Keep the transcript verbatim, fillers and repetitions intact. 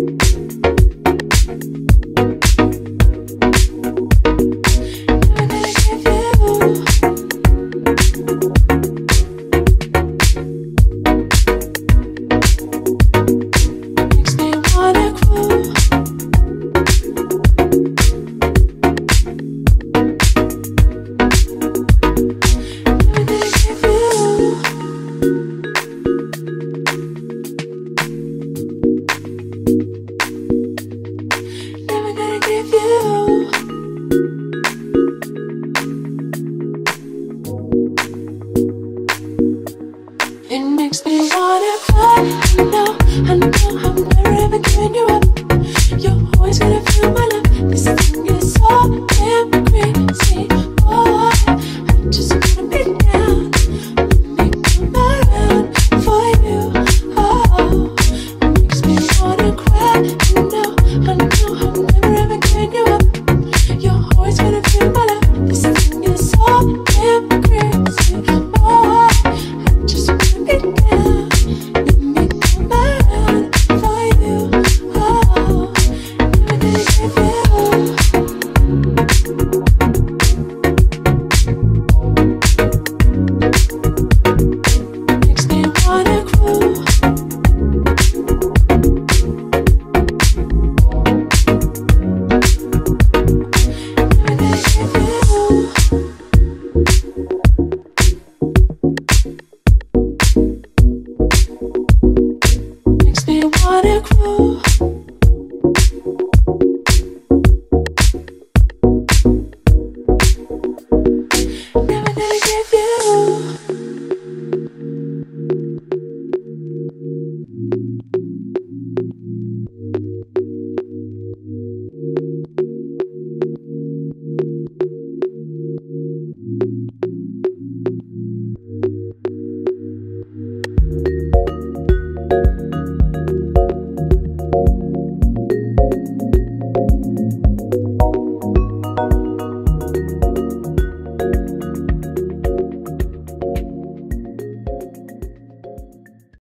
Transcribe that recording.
It makes me wanna cry. I know, I know I'm never ever giving you up. You're always gonna feel my love. This thing is so damn crazy. Oh, I just wanna be down. Let me come around for you. Oh, it makes me wanna cry. I know, I know I'm never ever giving you up. You're always gonna feel my love. This thing is so damn crazy. Oh, I just wanna be down. Let me come around for you. Oh, never gonna give you. Makes me wanna cry. Makes me wanna cry.